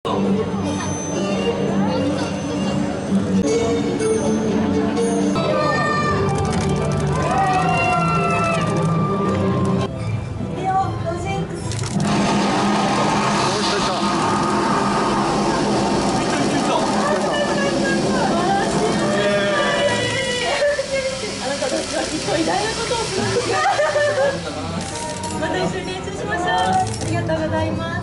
偉大なことをするんですよ。また一緒に練習しましょう。ありがとうございます。